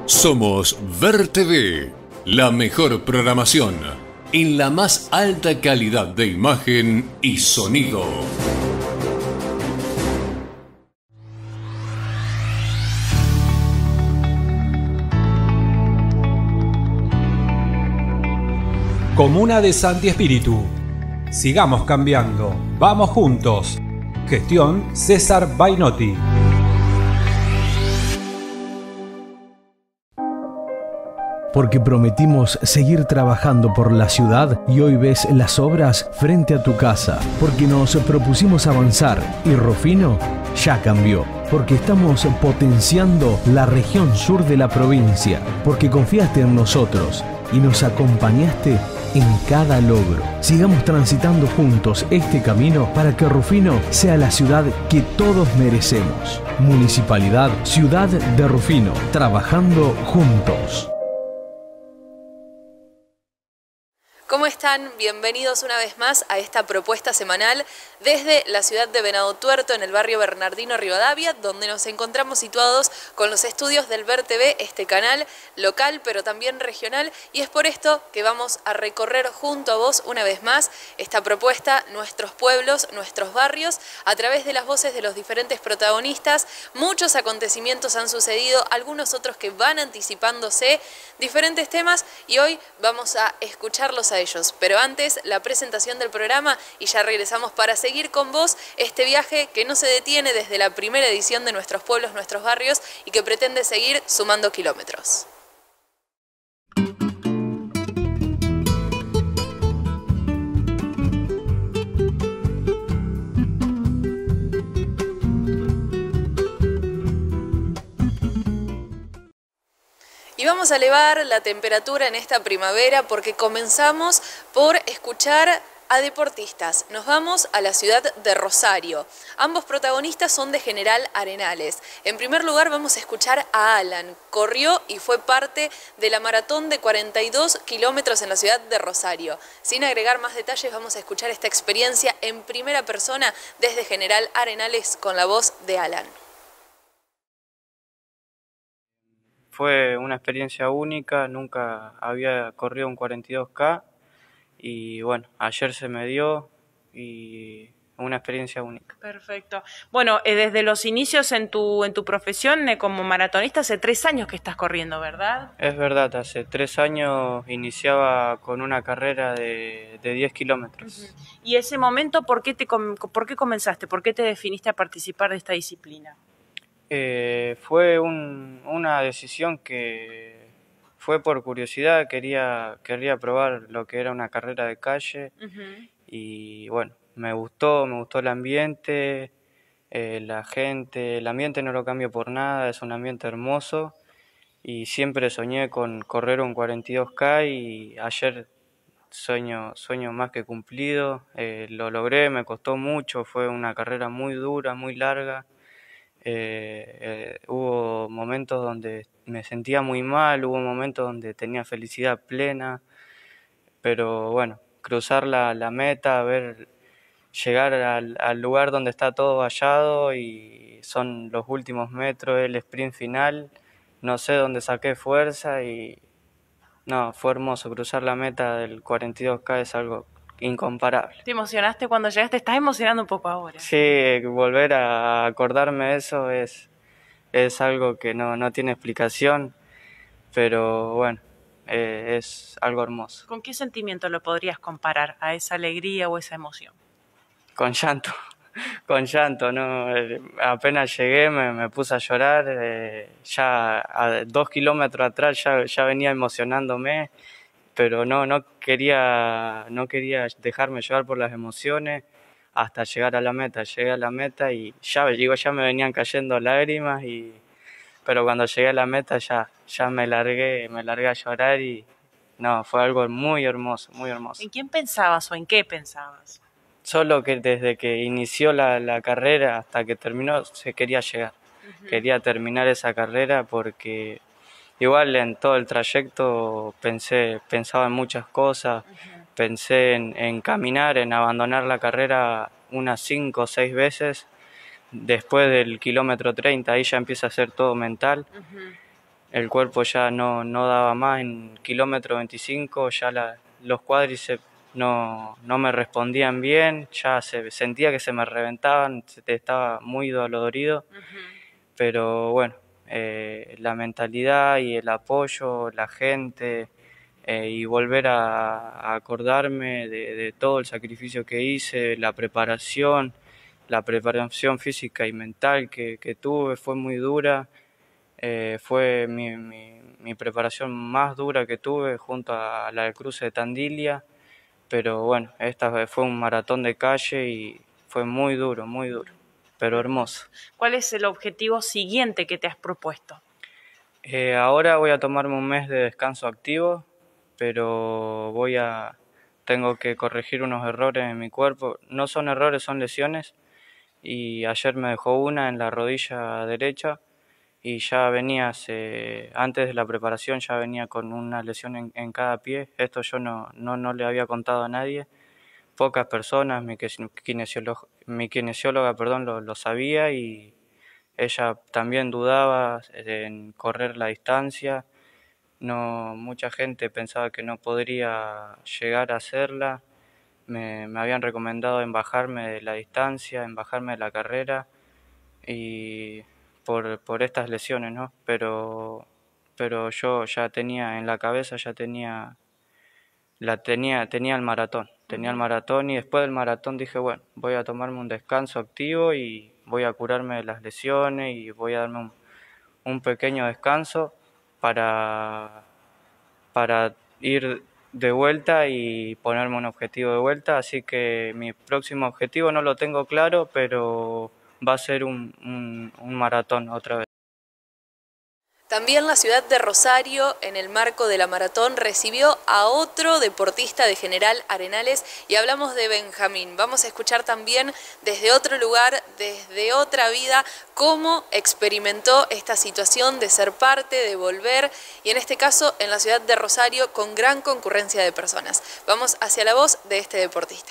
Somos Ver TV, la mejor programación en la más alta calidad de imagen y sonido. Comuna de Santi Espíritu. Sigamos cambiando. Vamos juntos. Gestión César Bainotti. Porque prometimos seguir trabajando por la ciudad y hoy ves las obras frente a tu casa. Porque nos propusimos avanzar y Rufino ya cambió. Porque estamos potenciando la región sur de la provincia. Porque confiaste en nosotros y nos acompañaste en cada logro. Sigamos transitando juntos este camino para que Rufino sea la ciudad que todos merecemos. Municipalidad Ciudad de Rufino, trabajando juntos. ¿Cómo están? Bienvenidos una vez más a esta propuesta semanal desde la ciudad de Venado Tuerto, en el barrio Bernardino Rivadavia, donde nos encontramos situados con los estudios del Ver TV, este canal local pero también regional, y es por esto que vamos a recorrer junto a vos una vez más esta propuesta, nuestros pueblos, nuestros barrios, a través de las voces de los diferentes protagonistas. Muchos acontecimientos han sucedido, algunos otros que van anticipándose, diferentes temas, y hoy vamos a escucharlos a ellos. Pero antes, la presentación del programa y ya regresamos para seguir con vos este viaje que no se detiene desde la primera edición de Nuestros Pueblos, Nuestros Barrios, y que pretende seguir sumando kilómetros. Y vamos a elevar la temperatura en esta primavera porque comenzamos por escuchar a deportistas. Nos vamos a la ciudad de Rosario. Ambos protagonistas son de General Arenales. En primer lugar vamos a escuchar a Alan. Corrió y fue parte de la maratón de 42 kilómetros en la ciudad de Rosario. Sin agregar más detalles, vamos a escuchar esta experiencia en primera persona desde General Arenales con la voz de Alan. Fue una experiencia única, nunca había corrido un 42K y bueno, ayer se me dio y una experiencia única. Perfecto. Bueno, desde los inicios en tu profesión como maratonista, hace 3 años que estás corriendo, ¿verdad? Es verdad, hace 3 años iniciaba con una carrera de 10 kilómetros. Y ese momento, ¿por qué comenzaste? ¿Por qué te definiste a participar de esta disciplina? Fue una decisión que fue por curiosidad, quería probar lo que era una carrera de calle. Y bueno, me gustó el ambiente, la gente, el ambiente no lo cambio por nada, es un ambiente hermoso y siempre soñé con correr un 42K y ayer sueño más que cumplido, lo logré, me costó mucho, fue una carrera muy dura, muy larga. Hubo momentos donde me sentía muy mal, hubo momentos donde tenía felicidad plena, pero bueno, cruzar la meta, llegar al lugar donde está todo vallado y son los últimos metros, el sprint final, no sé dónde saqué fuerza y no, fue hermoso, cruzar la meta del 42K es algo incomparable. ¿Te emocionaste cuando llegaste? ¿Estás emocionando un poco ahora? Sí, volver a acordarme de eso es algo que no tiene explicación, pero bueno, es algo hermoso. ¿Con qué sentimiento lo podrías comparar a esa alegría o esa emoción? Con llanto, ¿no? Apenas llegué me puse a llorar, ya a 2 kilómetros atrás ya venía emocionándome, pero no quería dejarme llevar por las emociones hasta llegar a la meta. Llegué a la meta y ya me venían cayendo lágrimas, pero cuando llegué a la meta ya me largué a llorar y no, fue algo muy hermoso, muy hermoso. ¿En quién pensabas o en qué pensabas? Solo que desde que inició la carrera hasta que terminó se quería llegar. Quería terminar esa carrera porque igual en todo el trayecto pensaba en muchas cosas, pensé en caminar, en abandonar la carrera unas 5 o 6 veces. Después del kilómetro 30 ahí ya empieza a ser todo mental. el cuerpo ya no daba más. En kilómetro 25 ya los cuádriceps no me respondían bien, ya sentía que se me reventaban, estaba muy dolorido. Pero bueno, la mentalidad y el apoyo, la gente, y volver a acordarme de todo el sacrificio que hice, la preparación física y mental que tuve fue muy dura. Fue mi preparación más dura que tuve junto a la del cruce de Tandilia, pero bueno, esta fue un maratón de calle y fue muy duro, pero hermoso. ¿Cuál es el objetivo siguiente que te has propuesto? Ahora voy a tomarme un mes de descanso activo, pero tengo que corregir unos errores en mi cuerpo. No son errores, son lesiones, y ayer me dejó una en la rodilla derecha y ya venía, antes de la preparación ya venía con una lesión en cada pie. Esto yo no le había contado a nadie. Pocas personas, mi kinesióloga lo sabía, y ella también dudaba en correr la distancia. Mucha gente pensaba que no podría llegar a hacerla. Me habían recomendado en bajarme de la distancia, en bajarme de la carrera, y por estas lesiones, ¿no? Pero yo ya tenía en la cabeza, tenía el maratón. Tenía el maratón, y después del maratón dije, bueno, voy a tomarme un descanso activo y voy a curarme de las lesiones y voy a darme un pequeño descanso para ir de vuelta y ponerme un objetivo de vuelta. Así que mi próximo objetivo no lo tengo claro, pero va a ser un maratón otra vez. También la ciudad de Rosario, en el marco de la maratón, recibió a otro deportista de General Arenales, y hablamos de Benjamín. Vamos a escuchar también desde otro lugar, desde otra vida, cómo experimentó esta situación de ser parte, de volver, y en este caso en la ciudad de Rosario con gran concurrencia de personas. Vamos hacia la voz de este deportista.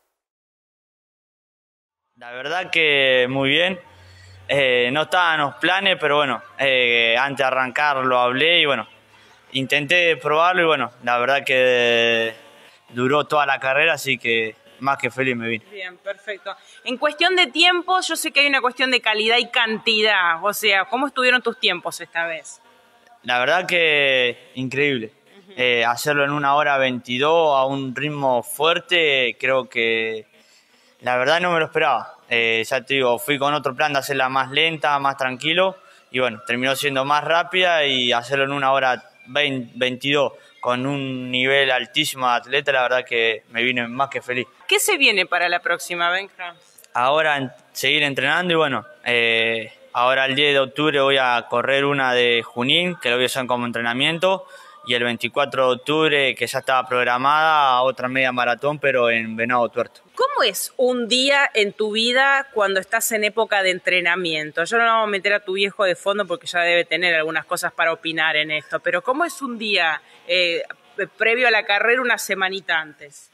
La verdad que muy bien. No estaban los planes, pero bueno, antes de arrancar lo hablé y bueno, intenté probarlo, y bueno, la verdad que duró toda la carrera, así que más que feliz me vine. Bien, perfecto. En cuestión de tiempo, yo sé que hay una cuestión de calidad y cantidad, o sea, ¿cómo estuvieron tus tiempos esta vez? La verdad que increíble. Hacerlo en 1:22 a un ritmo fuerte, creo que la verdad no me lo esperaba. Ya te digo, fui con otro plan de hacerla más lenta, más tranquilo, y bueno, terminó siendo más rápida, y hacerlo en 1:22 con un nivel altísimo de atleta, la verdad que me vine más que feliz. ¿Qué se viene para la próxima, Benja? Ahora seguir entrenando, y bueno, ahora el 10 de octubre voy a correr una de Junín, que lo voy a hacer como entrenamiento, y el 24 de octubre, que ya estaba programada, otra media maratón, pero en Venado Tuerto. ¿Cómo es un día en tu vida cuando estás en época de entrenamiento? Yo no me voy a meter a tu viejo de fondo porque ya debe tener algunas cosas para opinar en esto, pero ¿cómo es un día previo a la carrera, una semanita antes?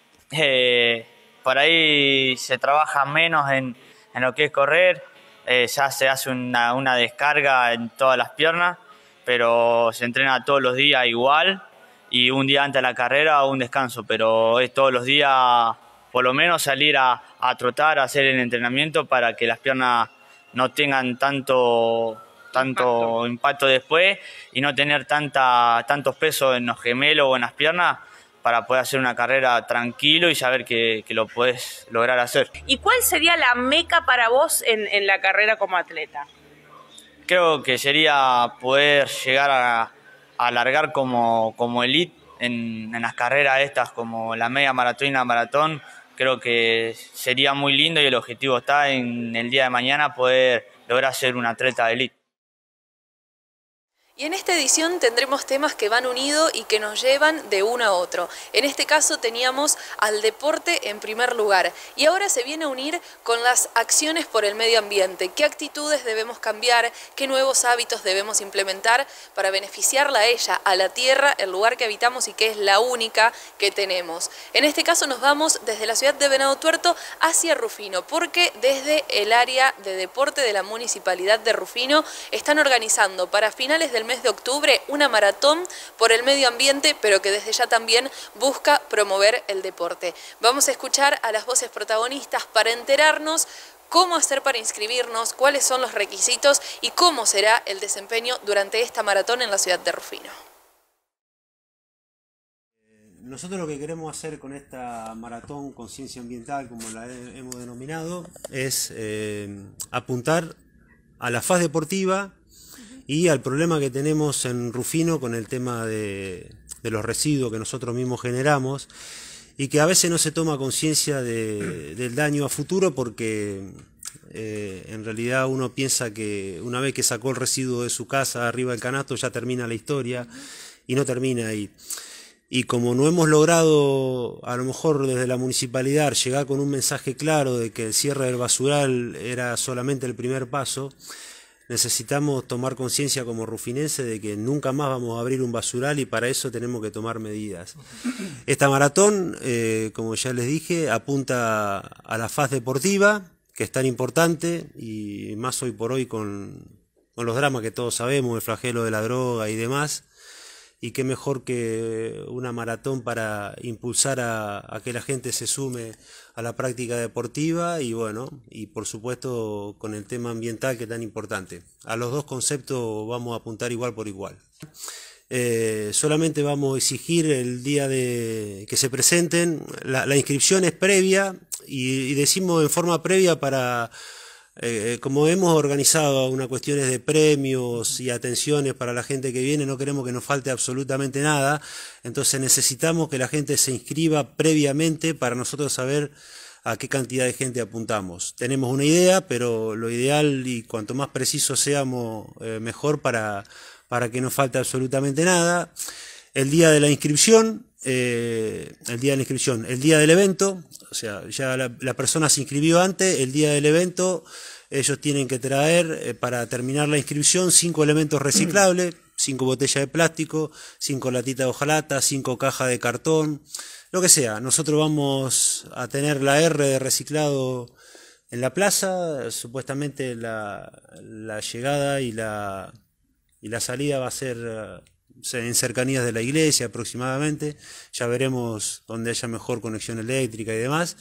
Por ahí se trabaja menos en lo que es correr, ya se hace una descarga en todas las piernas, pero se entrena todos los días igual, y un día antes de la carrera un descanso, pero es todos los días por lo menos salir a trotar, a hacer el entrenamiento para que las piernas no tengan tanto impacto después, y no tener tantos pesos en los gemelos o en las piernas, para poder hacer una carrera tranquilo y saber que lo podés lograr hacer. ¿Y cuál sería la meca para vos en la carrera como atleta? Creo que sería poder llegar a largar como elite en las carreras estas, como la media maratón y la maratón. Creo que sería muy lindo, y el objetivo está en el día de mañana poder lograr ser un atleta de elite. Y en esta edición tendremos temas que van unidos y que nos llevan de uno a otro. En este caso teníamos al deporte en primer lugar, y ahora se viene a unir con las acciones por el medio ambiente. ¿Qué actitudes debemos cambiar? ¿Qué nuevos hábitos debemos implementar para beneficiarla a ella, a la tierra, el lugar que habitamos y que es la única que tenemos? En este caso nos vamos desde la ciudad de Venado Tuerto hacia Rufino, porque desde el área de deporte de la Municipalidad de Rufino están organizando para finales del del mes de octubre una maratón por el medio ambiente, pero que desde ya también busca promover el deporte. Vamos a escuchar a las voces protagonistas para enterarnos cómo hacer para inscribirnos, cuáles son los requisitos y cómo será el desempeño durante esta maratón en la ciudad de Rufino. Nosotros lo que queremos hacer con esta maratón conciencia ambiental, como la hemos denominado, es apuntar a la faz deportiva y al problema que tenemos en Rufino con el tema de los residuos que nosotros mismos generamos y que a veces no se toma conciencia del daño a futuro porque en realidad uno piensa que una vez que sacó el residuo de su casa arriba del canasto ya termina la historia y no termina ahí. Y como no hemos logrado, a lo mejor desde la municipalidad, llegar con un mensaje claro de que el cierre del basural era solamente el primer paso, necesitamos tomar conciencia como rufinense de que nunca más vamos a abrir un basural y para eso tenemos que tomar medidas. Esta maratón, como ya les dije, apunta a la faz deportiva, que es tan importante, y más hoy por hoy con los dramas que todos sabemos, el flagelo de la droga y demás. Y qué mejor que una maratón para impulsar a que la gente se sume a la práctica deportiva y bueno, y por supuesto con el tema ambiental que es tan importante. A los dos conceptos vamos a apuntar igual por igual. Solamente vamos a exigir el día de que se presenten, la inscripción es previa y decimos en forma previa para... como hemos organizado unas cuestiones de premios y atenciones para la gente que viene, no queremos que nos falte absolutamente nada, entonces necesitamos que la gente se inscriba previamente para nosotros saber a qué cantidad de gente apuntamos. Tenemos una idea, pero lo ideal y cuanto más precisos seamos mejor para que no falte absolutamente nada. El día de la inscripción, el día del evento, o sea, ya la persona se inscribió antes, el día del evento ellos tienen que traer para terminar la inscripción 5 elementos reciclables, 5 botellas de plástico, 5 latitas de hojalata, 5 cajas de cartón, lo que sea. Nosotros vamos a tener la R de reciclado en la plaza, supuestamente la llegada y la salida va a ser en cercanías de la iglesia aproximadamente, ya veremos donde haya mejor conexión eléctrica y demás,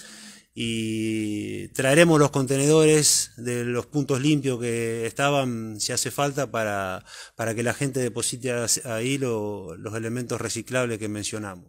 y traeremos los contenedores de los puntos limpios que estaban, si hace falta, para que la gente deposite ahí los elementos reciclables que mencionamos.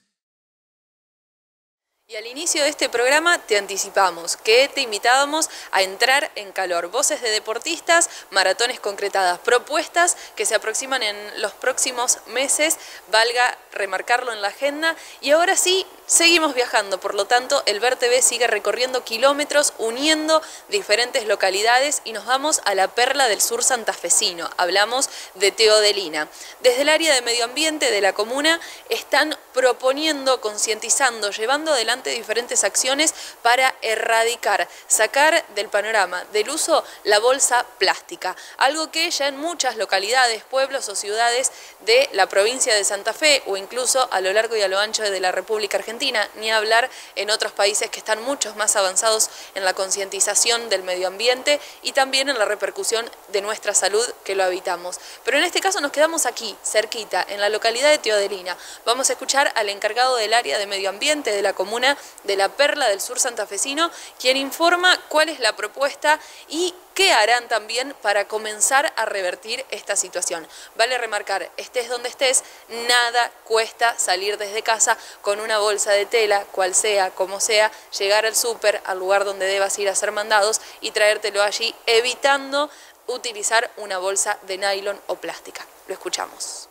Y al inicio de este programa te anticipamos que te invitábamos a entrar en calor. Voces de deportistas, maratones concretadas, propuestas que se aproximan en los próximos meses, valga remarcarlo en la agenda. Y ahora sí, seguimos viajando, por lo tanto el Ver TV sigue recorriendo kilómetros, uniendo diferentes localidades y nos vamos a la perla del sur santafesino. Hablamos de Teodelina. Desde el área de medio ambiente de la comuna están proponiendo, concientizando, llevando adelante diferentes acciones para erradicar, sacar del panorama del uso la bolsa plástica, algo que ya en muchas localidades, pueblos o ciudades de la provincia de Santa Fe o incluso a lo largo y a lo ancho de la República Argentina, ni hablar en otros países que están muchos más avanzados en la concientización del medio ambiente y también en la repercusión de nuestra salud que lo habitamos. Pero en este caso nos quedamos aquí, cerquita, en la localidad de Teodelina. Vamos a escuchar al encargado del área de medio ambiente de la comuna de la perla del sur santafesino, quien informa cuál es la propuesta y qué harán también para comenzar a revertir esta situación. Vale remarcar, estés donde estés, nada cuesta salir desde casa con una bolsa de tela, cual sea, como sea, llegar al súper, al lugar donde debas ir a hacer mandados y traértelo allí, evitando utilizar una bolsa de nylon o plástica. Lo escuchamos.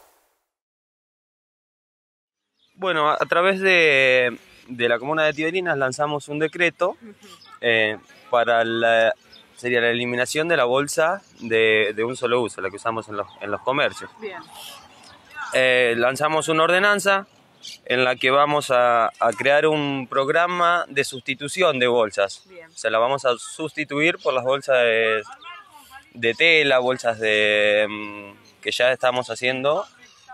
Bueno, a través de la comuna de Teodelina lanzamos un decreto para sería la eliminación de la bolsa de un solo uso, la que usamos en los comercios. Bien. Lanzamos una ordenanza en la que vamos a crear un programa de sustitución de bolsas. Bien. Se la vamos a sustituir por las bolsas de tela, bolsas que ya estamos haciendo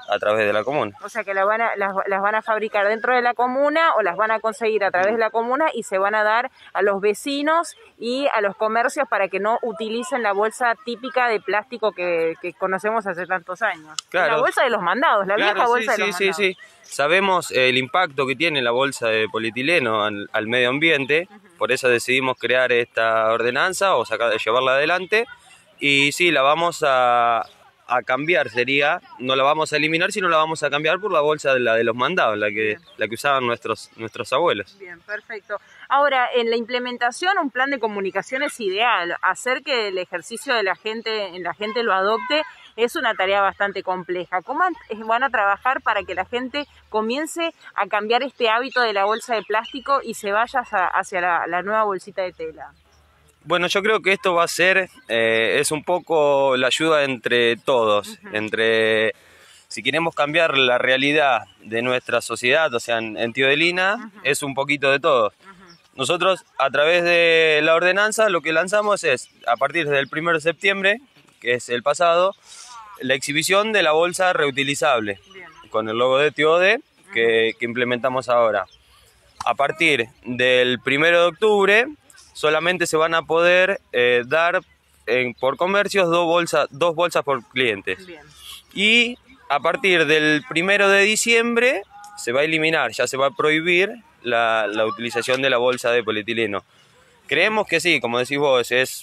a través de la comuna. O sea que las van a fabricar dentro de la comuna o las van a conseguir a través de la comuna y se van a dar a los vecinos y a los comercios para que no utilicen la bolsa típica de plástico que conocemos hace tantos años. Claro. La bolsa de los mandados, la vieja bolsa de los mandados. Sí. Sabemos el impacto que tiene la bolsa de polietileno al medio ambiente, por eso decidimos crear esta ordenanza o llevarla adelante. Y sí, la vamos a cambiar, no la vamos a eliminar, sino la vamos a cambiar por la bolsa de los mandados, la que usaban nuestros abuelos. Bien, perfecto. Ahora, en la implementación, un plan de comunicación es ideal. Hacer que el ejercicio de la gente lo adopte es una tarea bastante compleja. ¿Cómo van a trabajar para que la gente comience a cambiar este hábito de la bolsa de plástico y se vaya hacia la nueva bolsita de tela? Bueno, yo creo que esto va a ser, es un poco la ayuda entre todos, si queremos cambiar la realidad de nuestra sociedad, o sea, en Teodelina, es un poquito de todo. Nosotros, a través de la ordenanza, lo que lanzamos es, a partir del 1 de septiembre, que es el pasado, la exhibición de la bolsa reutilizable, con el logo de Teode, que implementamos ahora. A partir del 1 de octubre, solamente se van a poder dar por comercios dos bolsas por clientes. Bien. Y a partir del 1 de diciembre se va a eliminar, ya se va a prohibir la utilización de la bolsa de polietileno. Creemos que sí, como decís vos, es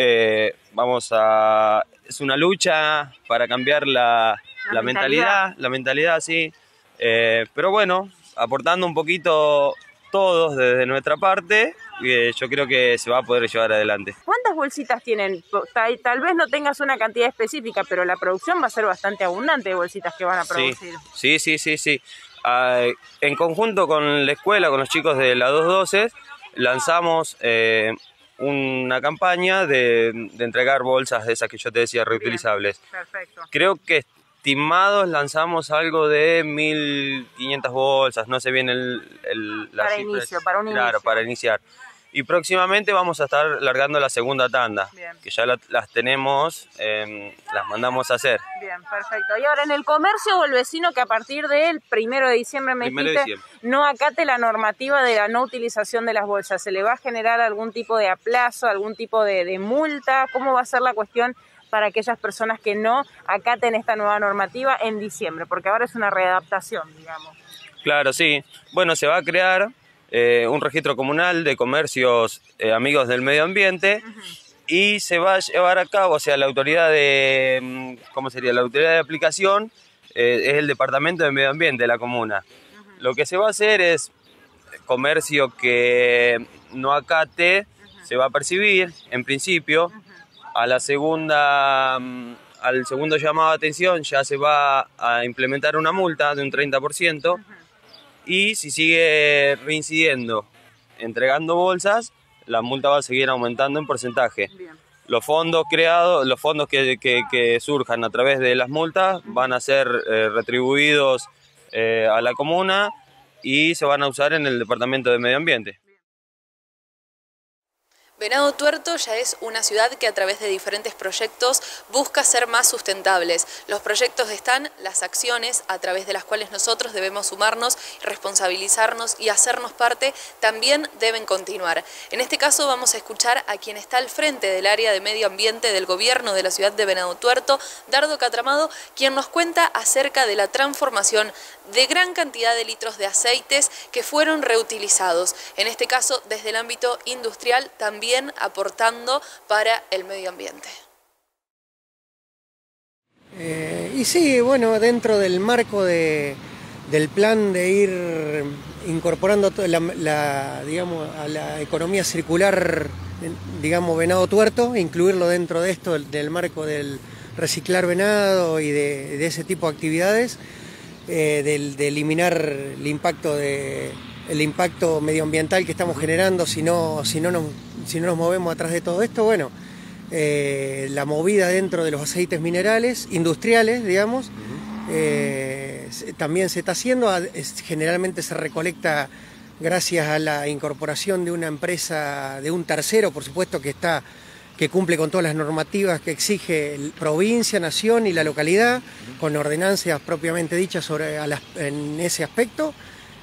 una lucha para cambiar la mentalidad, sí. Pero bueno, aportando un poquito todos desde nuestra parte, yo creo que se va a poder llevar adelante. ¿Cuántas bolsitas tienen? Tal vez no tengas una cantidad específica, pero la producción va a ser bastante abundante de bolsitas que van a producir. Sí. En conjunto con la escuela, con los chicos de la 212, lanzamos una campaña de entregar bolsas de esas que yo te decía, reutilizables. Bien, perfecto. Creo que estimados lanzamos algo de 1.500 bolsas, no sé bien la cifra. Para iniciar. Y próximamente vamos a estar largando la segunda tanda, que ya las tenemos, las mandamos a hacer. Bien, perfecto. Y ahora en el comercio o el vecino que a partir del 1 de diciembre no acate la normativa de la no utilización de las bolsas, ¿se le va a generar algún tipo de aplazo, algún tipo de multa? ¿Cómo va a ser la cuestión para aquellas personas que no acaten esta nueva normativa en diciembre? Porque ahora es una readaptación, digamos. Claro, sí. Bueno, se va a crear un registro comunal de comercios amigos del medio ambiente y se va a llevar a cabo, o sea, la autoridad de, ¿cómo sería? La autoridad de aplicación es el Departamento de Medio Ambiente de la comuna. Lo que se va a hacer es comercio que no acate, se va a percibir, en principio. Al segundo llamado de atención ya se va a implementar una multa de un 30%. Y si sigue reincidiendo, entregando bolsas, la multa va a seguir aumentando en porcentaje. Bien. Los fondos que surjan a través de las multas van a ser retribuidos a la comuna y se van a usar en el Departamento de Medio Ambiente. Venado Tuerto ya es una ciudad que a través de diferentes proyectos busca ser más sustentables. Los proyectos están, las acciones a través de las cuales nosotros debemos sumarnos, responsabilizarnos y hacernos parte también deben continuar. En este caso vamos a escuchar a quien está al frente del área de medio ambiente del gobierno de la ciudad de Venado Tuerto, Dardo Catramado, quien nos cuenta acerca de la transformación de gran cantidad de litros de aceites que fueron reutilizados. En este caso desde el ámbito industrial también aportando para el medio ambiente. Y sí, bueno, dentro del marco del plan de ir incorporando digamos, a la economía circular, digamos, Venado Tuerto, incluirlo dentro de esto, del marco del reciclar venado y de ese tipo de actividades, de eliminar el impacto medioambiental que estamos generando si no nos movemos atrás de todo esto. Bueno, la movida dentro de los aceites minerales industriales, digamos, también se está haciendo. Generalmente se recolecta gracias a la incorporación de una empresa, de un tercero, por supuesto, que que cumple con todas las normativas que exige provincia, nación y la localidad, con ordenanzas propiamente dichas en ese aspecto.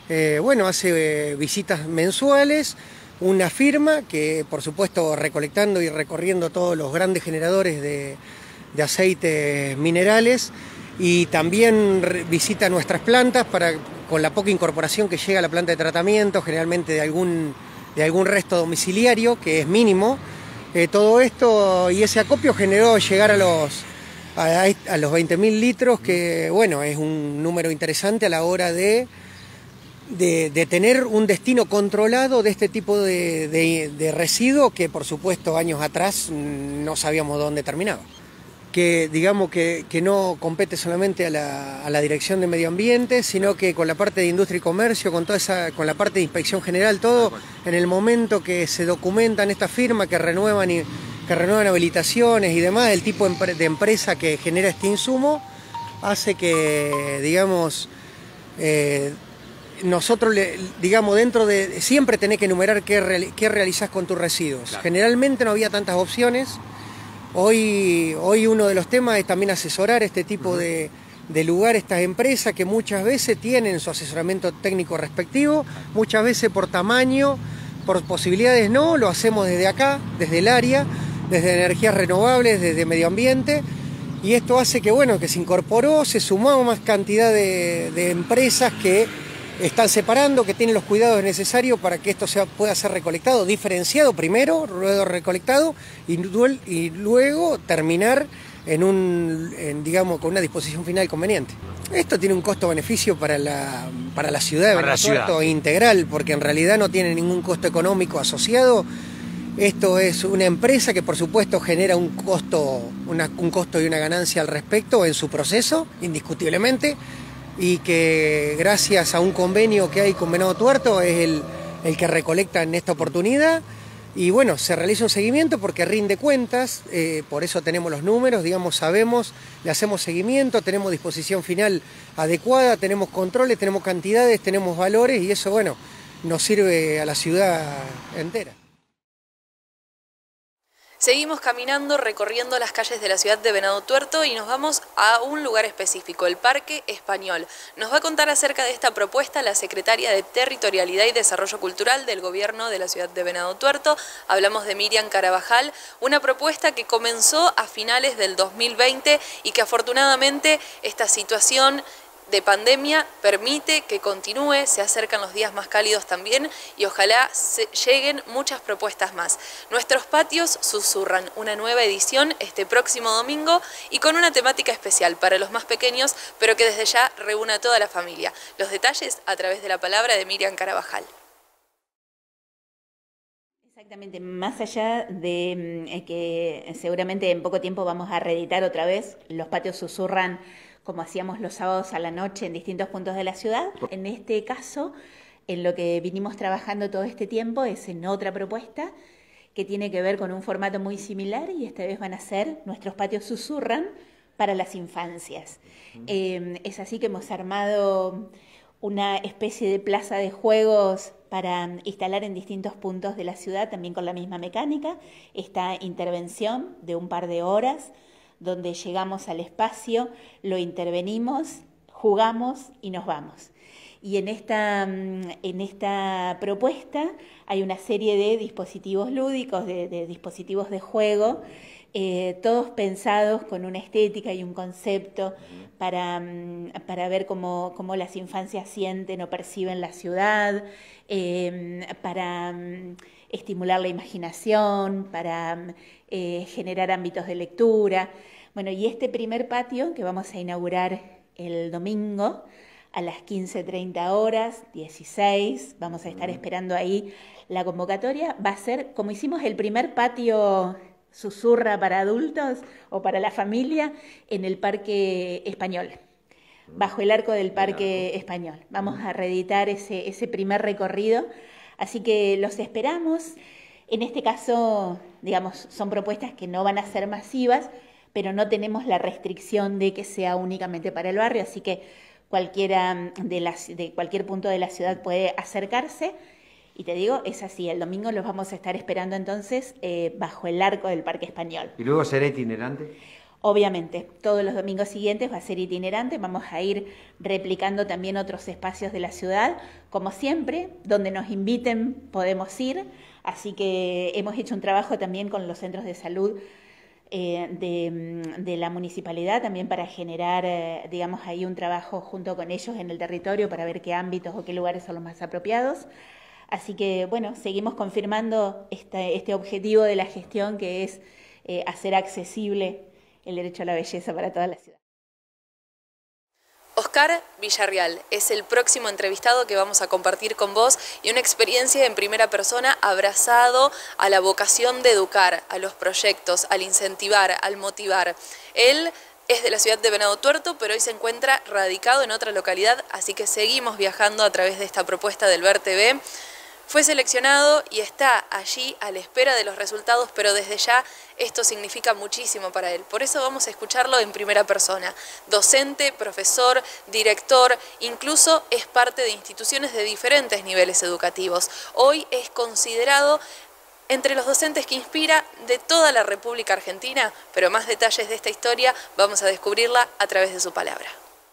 Hace visitas mensuales, una firma que, por supuesto, recolectando y recorriendo todos los grandes generadores de aceites minerales, y también visita nuestras plantas con la poca incorporación que llega a la planta de tratamiento, generalmente de algún resto domiciliario, que es mínimo. Todo esto y ese acopio generó llegar a los 20.000 litros, que bueno, es un número interesante a la hora de tener un destino controlado de este tipo de residuo que, por supuesto, años atrás no sabíamos dónde terminaba. Que digamos que no compete solamente a la Dirección de Medio Ambiente, sino que con la parte de Industria y Comercio, con la parte de Inspección General, todo, en el momento que se documentan estas firmas que renuevan habilitaciones y demás, el tipo de empresa que genera este insumo, hace que, digamos, nosotros, dentro de... Siempre tenés que enumerar qué realizás con tus residuos. Claro. Generalmente no había tantas opciones. Hoy uno de los temas es también asesorar este tipo de lugar, estas empresas que muchas veces tienen su asesoramiento técnico respectivo, muchas veces por tamaño, por posibilidades no, lo hacemos desde acá, desde el área, desde energías renovables, desde medio ambiente, y esto hace que, bueno, que se incorporó, se sumó más cantidad de empresas que están separando, que tienen los cuidados necesarios para que esto pueda ser recolectado, diferenciado primero, luego recolectado y luego terminar con una disposición final conveniente. Esto tiene un costo-beneficio para la ciudad de Venado Tuerto integral, porque en realidad no tiene ningún costo económico asociado. Esto es una empresa que, por supuesto, genera un costo y una ganancia al respecto en su proceso, indiscutiblemente, y que gracias a un convenio que hay con Venado Tuerto es el que recolecta en esta oportunidad. Y bueno, se realiza un seguimiento porque rinde cuentas, por eso tenemos los números, sabemos, le hacemos seguimiento, tenemos disposición final adecuada, tenemos controles, tenemos cantidades, tenemos valores, y eso, bueno, nos sirve a la ciudad entera. Seguimos caminando, recorriendo las calles de la ciudad de Venado Tuerto y nos vamos a un lugar específico, el Parque Español. Nos va a contar acerca de esta propuesta la secretaria de Territorialidad y Desarrollo Cultural del Gobierno de la ciudad de Venado Tuerto. Hablamos de Miriam Carabajal, una propuesta que comenzó a finales del 2020 y que afortunadamente esta situación de pandemia permite que continúe, se acercan los días más cálidos también y ojalá lleguen muchas propuestas más. Nuestros patios susurran, una nueva edición este próximo domingo y con una temática especial para los más pequeños, pero que desde ya reúna a toda la familia. Los detalles a través de la palabra de Miriam Carabajal. Exactamente, más allá de que seguramente en poco tiempo vamos a reeditar otra vez Los Patios Susurran, como hacíamos los sábados a la noche en distintos puntos de la ciudad. En este caso, en lo que vinimos trabajando todo este tiempo es en otra propuesta que tiene que ver con un formato muy similar, y esta vez van a ser Nuestros Patios Susurran para las infancias. Es así que hemos armado una especie de plaza de juegos para instalar en distintos puntos de la ciudad, también con la misma mecánica, esta intervención de un par de horas, donde llegamos al espacio, lo intervenimos, jugamos y nos vamos. Y en esta propuesta hay una serie de dispositivos lúdicos, de dispositivos de juego, todos pensados con una estética y un concepto para ver cómo las infancias sienten o perciben la ciudad, para estimular la imaginación, para generar ámbitos de lectura. Bueno, y este primer patio que vamos a inaugurar el domingo a las 15:30 horas, 16, vamos a estar esperando ahí la convocatoria, va a ser como hicimos el primer patio Susurra para adultos o para la familia en el Parque Español, bajo el arco del Parque Español. Vamos a reeditar ese primer recorrido, así que los esperamos. En este caso, son propuestas que no van a ser masivas, pero no tenemos la restricción de que sea únicamente para el barrio, así que cualquiera de cualquier punto de la ciudad puede acercarse Y te digo, es así, el domingo los vamos a estar esperando entonces bajo el arco del Parque Español. ¿Y luego será itinerante? Obviamente, todos los domingos siguientes va a ser itinerante, vamos a ir replicando también otros espacios de la ciudad, como siempre, donde nos inviten podemos ir, así que hemos hecho un trabajo también con los centros de salud de la municipalidad, también para generar, digamos, ahí un trabajo junto con ellos en el territorio para ver qué ámbitos o qué lugares son los más apropiados. Así que, bueno, seguimos confirmando este objetivo de la gestión, que es hacer accesible el derecho a la belleza para toda la ciudad. Oscar Villarreal es el próximo entrevistado que vamos a compartir con vos y una experiencia en primera persona abrazado a la vocación de educar, a los proyectos, al incentivar, al motivar. Él es de la ciudad de Venado Tuerto, pero hoy se encuentra radicado en otra localidad, así que seguimos viajando a través de esta propuesta del Ver TV. Fue seleccionado y está allí a la espera de los resultados, pero desde ya esto significa muchísimo para él. Por eso vamos a escucharlo en primera persona. Docente, profesor, director, incluso es parte de instituciones de diferentes niveles educativos. Hoy es considerado entre los docentes que inspira de toda la República Argentina, pero más detalles de esta historia vamos a descubrirla a través de su palabra.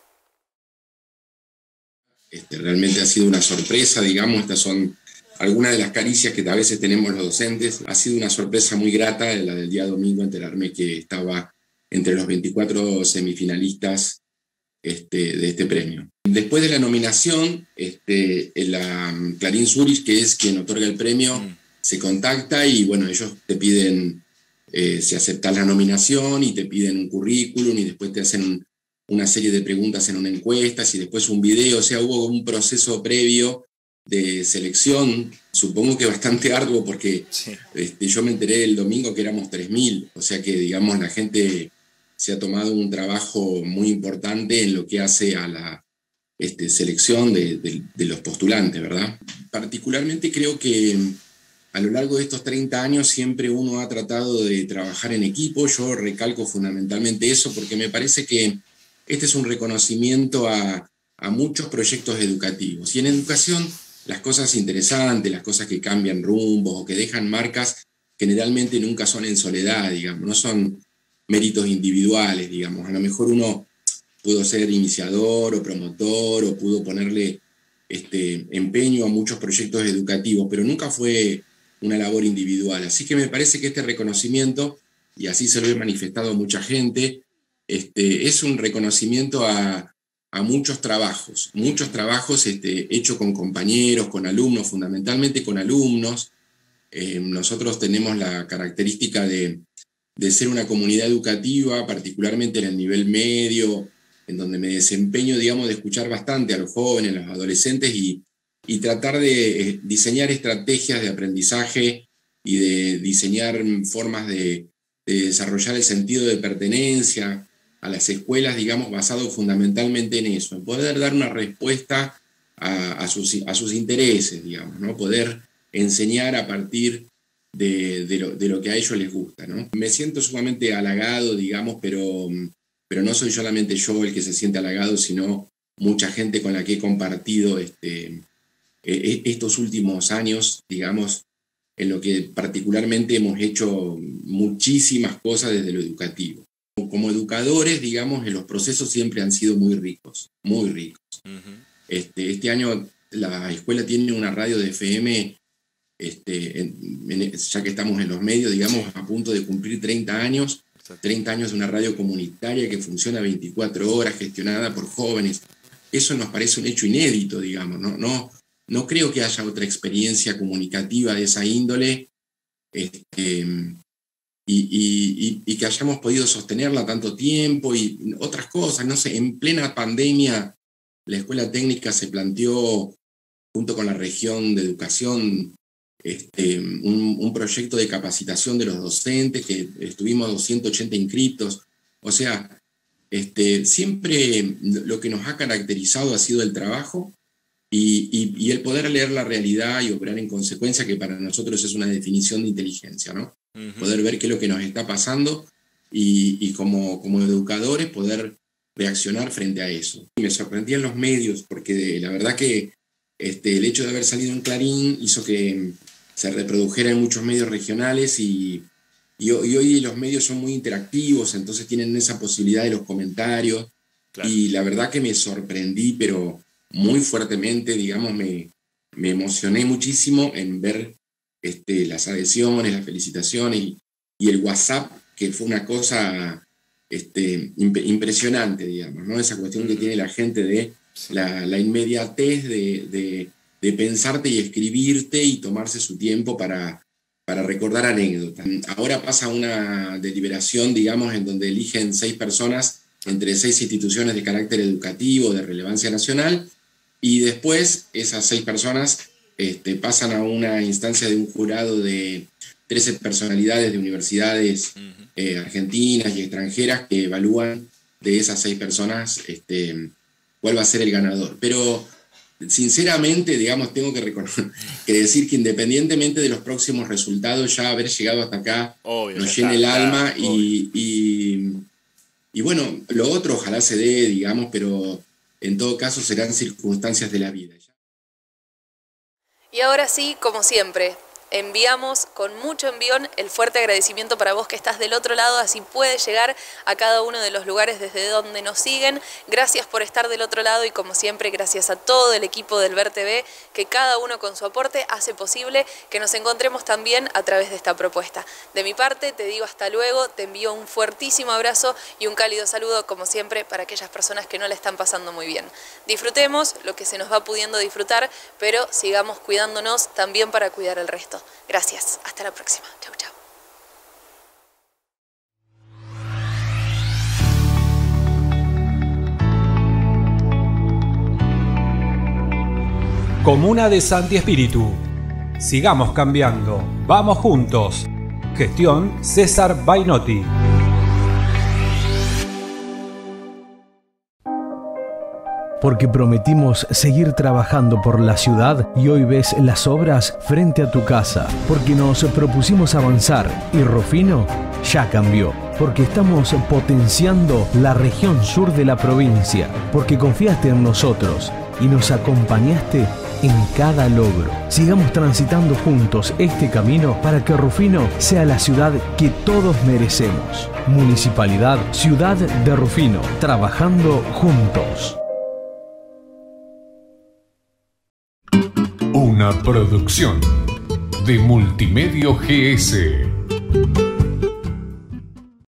Realmente ha sido una sorpresa, digamos, estas son algunas de las caricias que a veces tenemos los docentes. Ha sido una sorpresa muy grata la del día domingo enterarme que estaba entre los 24 semifinalistas de este premio. Después de la nominación, la Clarín Zurich, que es quien otorga el premio, se contacta y bueno, ellos te piden, si aceptas la nominación y te piden un currículum y después te hacen una serie de preguntas en una encuesta y después un video. O sea, hubo un proceso previo de selección, supongo que bastante arduo, porque sí. Yo me enteré el domingo que éramos 3.000, o sea que, digamos, la gente se ha tomado un trabajo muy importante en lo que hace a la selección de los postulantes, ¿verdad? Particularmente creo que a lo largo de estos 30 años siempre uno ha tratado de trabajar en equipo. Yo recalco fundamentalmente eso porque me parece que este es un reconocimiento a muchos proyectos educativos. Y en educación, las cosas interesantes, las cosas que cambian rumbos o que dejan marcas, generalmente nunca son en soledad, digamos, no son méritos individuales, digamos. A lo mejor uno pudo ser iniciador o promotor o pudo ponerle empeño a muchos proyectos educativos, pero nunca fue una labor individual. Así que me parece que este reconocimiento, y así se lo he manifestado a mucha gente, es un reconocimiento a muchos trabajos hechos con compañeros, con alumnos, fundamentalmente con alumnos. Nosotros tenemos la característica de ser una comunidad educativa, particularmente en el nivel medio, en donde me desempeño, digamos, de escuchar bastante a los jóvenes, a los adolescentes y tratar de diseñar estrategias de aprendizaje y de diseñar formas de desarrollar el sentido de pertenencia a las escuelas, digamos, basado fundamentalmente en eso, en poder dar una respuesta a sus intereses, digamos, ¿no? Poder enseñar a partir de lo que a ellos les gusta, ¿no? Me siento sumamente halagado, digamos, pero no soy solamente yo el que se siente halagado, sino mucha gente con la que he compartido estos últimos años, digamos, en lo que particularmente hemos hecho muchísimas cosas desde lo educativo. Como educadores, digamos, los procesos siempre han sido muy ricos, muy ricos. Uh-huh. Este año la escuela tiene una radio de FM, ya que estamos en los medios, digamos, a punto de cumplir 30 años, 30 años de una radio comunitaria que funciona 24 horas, gestionada por jóvenes. Eso nos parece un hecho inédito, digamos, no creo que haya otra experiencia comunicativa de esa índole, y que hayamos podido sostenerla tanto tiempo y otras cosas. No sé, en plena pandemia la escuela técnica se planteó junto con la región de educación un proyecto de capacitación de los docentes, que estuvimos 280 inscriptos. O sea, siempre lo que nos ha caracterizado ha sido el trabajo y el poder leer la realidad y operar en consecuencia, que para nosotros es una definición de inteligencia, ¿no? Uh-huh. Poder ver qué es lo que nos está pasando y como educadores poder reaccionar frente a eso. Me sorprendían los medios porque la verdad que el hecho de haber salido en Clarín hizo que se reprodujera en muchos medios regionales y hoy los medios son muy interactivos, entonces tienen esa posibilidad de los comentarios. Claro. Y la verdad que me sorprendí, pero muy fuertemente, digamos, me emocioné muchísimo en ver las adhesiones, las felicitaciones y el WhatsApp, que fue una cosa impresionante, digamos, ¿no? Esa cuestión que tiene la gente de la inmediatez de pensarte y escribirte y tomarse su tiempo para recordar anécdotas. Ahora pasa una deliberación, digamos, en donde eligen 6 personas entre 6 instituciones de carácter educativo, de relevancia nacional, y después esas 6 personas pasan a una instancia de un jurado de 13 personalidades de universidades argentinas y extranjeras que evalúan de esas 6 personas cuál va a ser el ganador. Pero sinceramente, digamos, tengo que decir que independientemente de los próximos resultados, ya haber llegado hasta acá nos llena el alma, y bueno, lo otro ojalá se dé, digamos, pero en todo caso serán circunstancias de la vida. Y ahora sí, como siempre, enviamos con mucho envión el fuerte agradecimiento para vos que estás del otro lado, así puede llegar a cada uno de los lugares desde donde nos siguen. Gracias por estar del otro lado y como siempre gracias a todo el equipo del Ver TV, que cada uno con su aporte hace posible que nos encontremos también a través de esta propuesta. De mi parte te digo hasta luego, te envío un fuertísimo abrazo y un cálido saludo como siempre para aquellas personas que no la están pasando muy bien. Disfrutemos lo que se nos va pudiendo disfrutar, pero sigamos cuidándonos también para cuidar el resto. Gracias, hasta la próxima. Chau, chau. Comuna de Santi Espíritu. Sigamos cambiando. Vamos juntos. Gestión César Bainotti. Porque prometimos seguir trabajando por la ciudad y hoy ves las obras frente a tu casa. Porque nos propusimos avanzar y Rufino ya cambió. Porque estamos potenciando la región sur de la provincia. Porque confiaste en nosotros y nos acompañaste en cada logro. Sigamos transitando juntos este camino para que Rufino sea la ciudad que todos merecemos. Municipalidad Ciudad de Rufino. Trabajando juntos. Una producción de Multimedio GS.